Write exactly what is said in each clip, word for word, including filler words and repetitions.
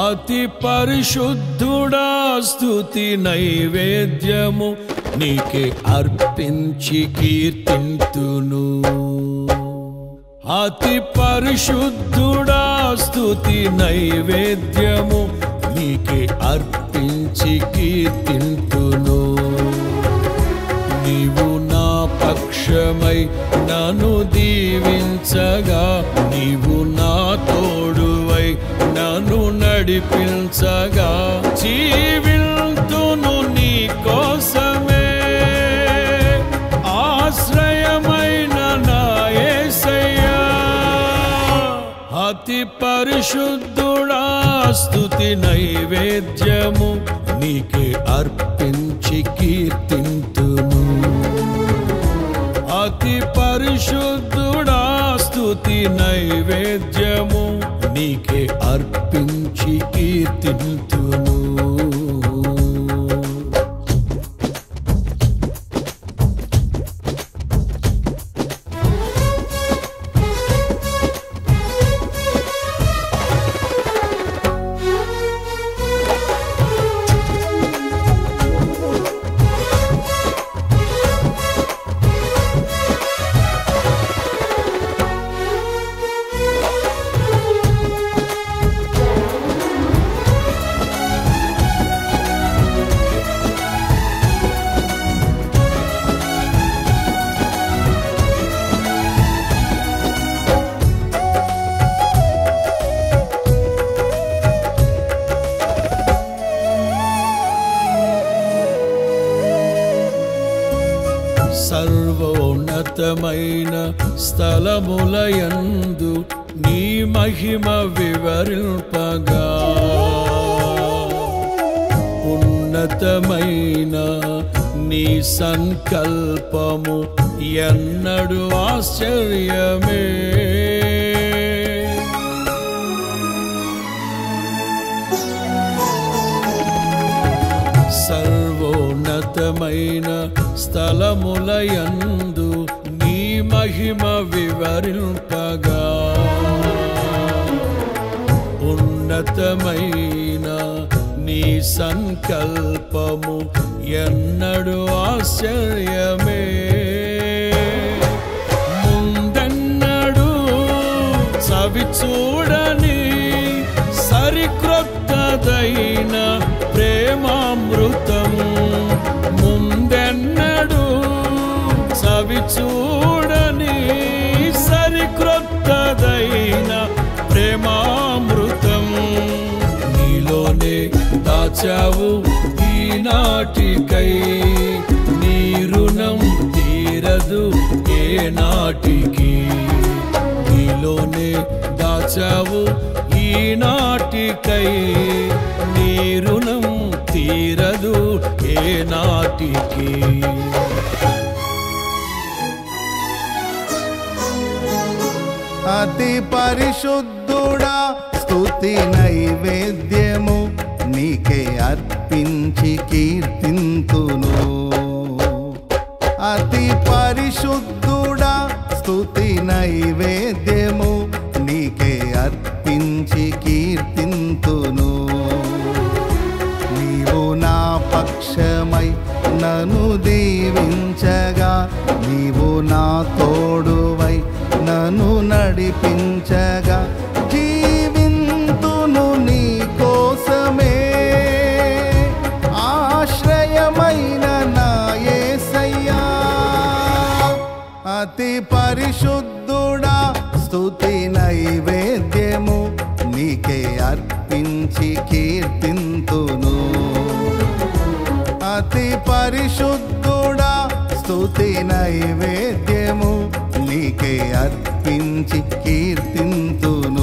అతి పరిశుద్ధుడా స్తుతి నైవేద్యము నీకే అర్పించి కీర్తింతును అతి పరిశుద్ధుడా స్తుతి నైవేద్యము నీకే అర్పించి కీర్తింతును నీవు నా పక్షమై నన్ను దీవించగా నీవు నా తోడువై నన్ను నడిపించగా జీవింతును నీ కోసమే ఆశ్రయమైన నా యేసయ్యా అతి పరిశుద్ధుడా స్తుతి నైవేద్యము నీకే అర్పించి కీర్తింతును అతి పరిశుద్ధుడా స్తుతి నైవేద్యము నీకే అర్పించి కీర్తింతును సర్వోన్నతమైన స్థలములయందు నీ మహిమ వివరింపగా ఉన్నతమైన నీ సంకల్పము ఎన్నడు ఆశ్చర్యమే సర్వోన్నతమైన స్థలములయందు నీ మహిమ వివరింపగా ఉన్నతమైన నీ సంకల్పము ఎన్నడు ఆశ్చర్యమే ముందెన్నడు సవి చూడని సరిక్రొత్తదైన ప్రేమామృతం ముందెన్నడు సవి చూడని సరిక్రొత్తదైన ప్రేమామృతం నీలోనే దాచావు ఈనాటికై నీ రుణం తీరదు ఏ నాటికి నీలోనే దాచావు ఈనాటికై నీ రుణం తీరదు ఏ నాటికి అతి పరిశుద్ధుడా స్తుతి నైవేద్యము నీకే అర్పించి కీర్తింతును అతి పరిశుద్ధుడా స్తుతి నైవేద్యము నీకే అర్పించి కీర్తింతును నీవు నా పక్షమై నన్ను దీవించగా నీవు నా తోడువై నన్ను నడిపించగా జీవింతును నీ కోసమే ఆశ్రయమైన నా యేసయ్యా అతి పరిశుద్ధుడా స్తుతి నైవేద్యము నీకే అర్పించి కీర్తింతును అతి పరిశుద్ధుడా స్తుతి నైవేద్యము నీకే అర్పించి కీర్తింతును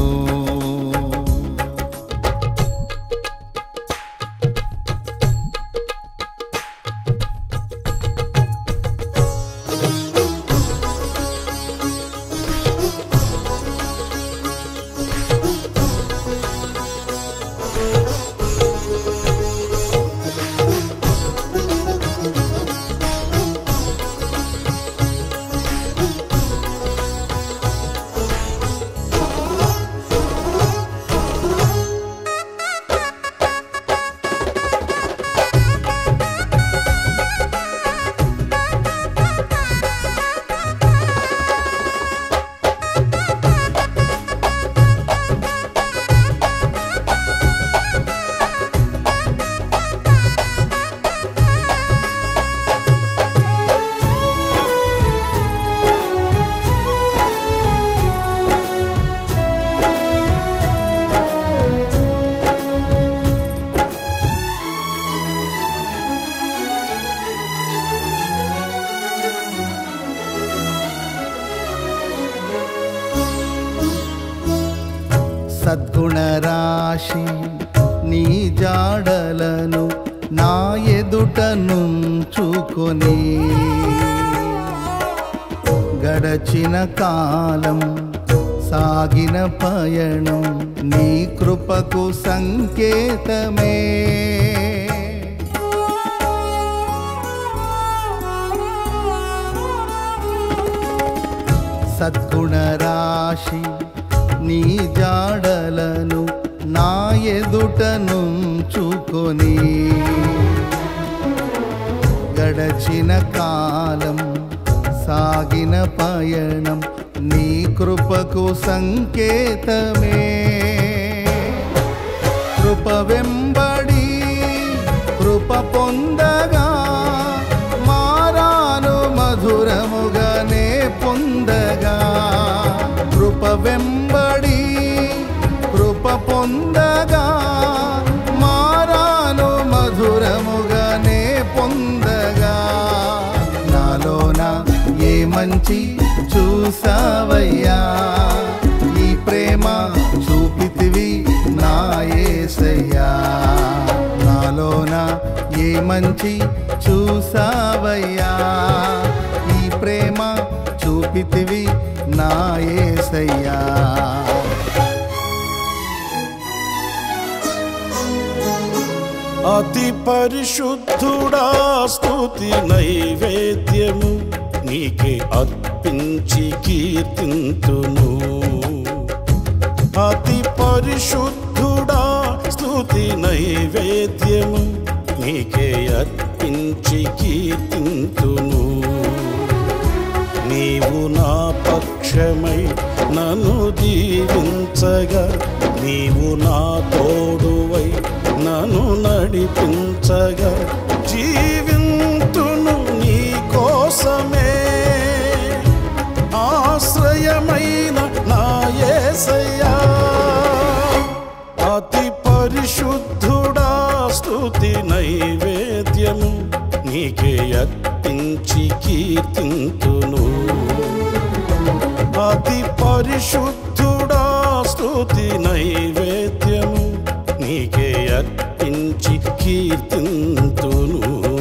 సద్గుణ రాశి నీ జాడలను నా ఎదుట నుంచుకొని గడచిన కాలం సాగిన పయనం నీ కృపకు సంకేతమే సద్గుణ రాశి నీ జాడలను నా ఎదుట నుంచుకొని గడచిన కాలం సాగిన పయనం నీ కృపకు సంకేతమే కృప వెంబడి కృప పొందగా మారాను మధురముగానే పొందగా కృప వెంబడి కృప పొందగా మారాను మధురముగానే పొందగా నాలోన ఏ మంచి చూసావయ్యా ఈ ప్రేమ చూపితివి నా యేసయ్యా నాలోన ఏ మంచి చూసావయ్యా ఈ ప్రేమ చూపితివి నా యేసయ్యా అతి పరిశుద్ధుడా స్తుతి నైవేద్యము నీకే అర్పించి కీర్తింతును అతి పరిశుద్ధుడా స్తుతి నైవేద్యము నీకే అర్పించి కీర్తింతును నీవు నా పక్షమై నన్ను దీవించగా నీవు నా తోడువై నన్ను నడిపించగా జీవింతును నీ కోసమే ఆశ్రయమైన నా యేసయ్యా అతి పరిశుద్ధుడా స్తుతి నైవేద్యము నీకే అర్పించి కీర్తింతును అతి పరిశుద్ధుడా స్తుతి నైవేద్యము నీకే అర్పించి కీర్తింతును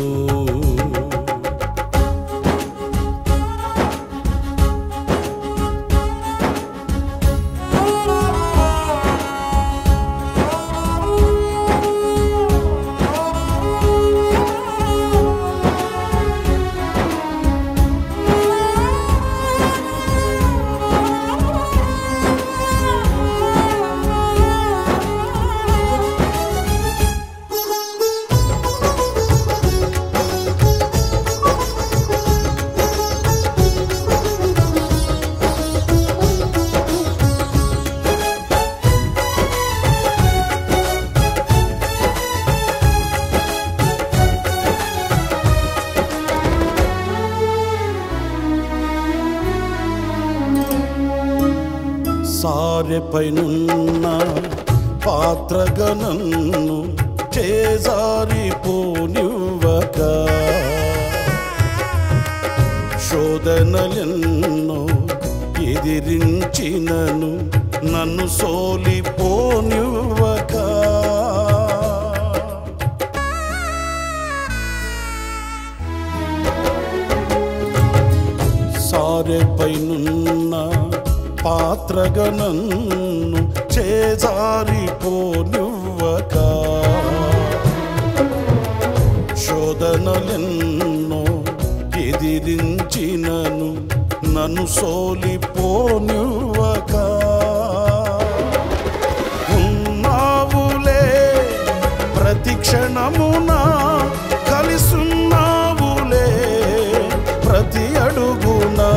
సారెపైనున్న పాత్రగా నన్ను చేజారిపోనివ్వక శోధనలెన్నో ఎదిరించినను నన్ను సోలిపోనివ్వక సారెపైనున్న పాత్రగా నన్ను చేజారిపోనివ్వక శోధనలెన్నో ఎదిరించినను నన్ను సోలిపోనివ్వక ఉన్నావులే ప్రతి క్షణమున కలిసున్నావులే ప్రతి అడుగునా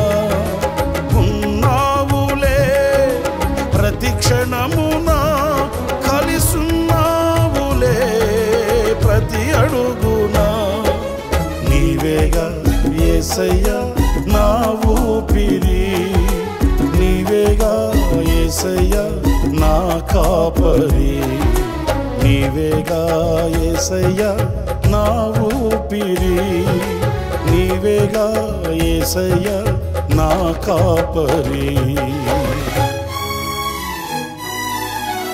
ప్రతి క్షణమున కలిసున్నావులే ప్రతి అడుగునా నీవేగా యేసయ్యా నా ఊపిరి నీవేగా యేసయ్యా నా కాపరి నీవేగా యేసయ్యా నా ఊపిరి నీవేగా యేసయ్యా నా కాపరి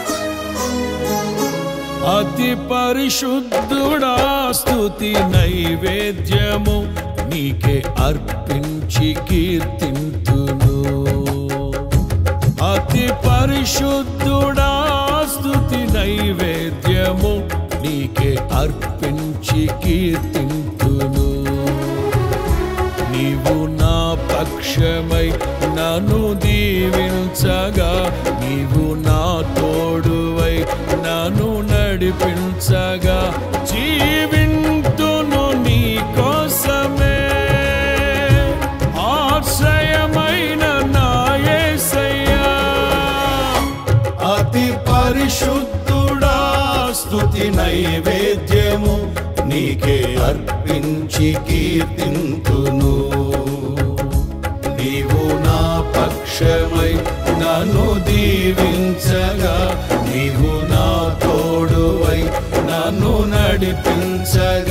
అతి పరిశుద్ధుడా స్తుతి నైవేద్యము నీకే అర్పించి కీర్తింతును. అతి పరిశుద్ధుడా స్తుతి నైవేద్యము నీకే అర్పించి కీర్తింతును. నీవు నా పక్షమై నన్ను దీవించగా, నీవు నా తోడువై నన్ను నడిపించగా, జీవింతును నీ కోసమే. ఆశ్రయమైన నా యేసయ్యా, అతి పరిశుద్ధుడా స్తుతి నైవేద్యము నీకే అర్పించి కీర్తింతును. నీవు నా పక్షమై నన్ను దీవించగా, నీవు నా తోడువై నన్ను నడిపించగా,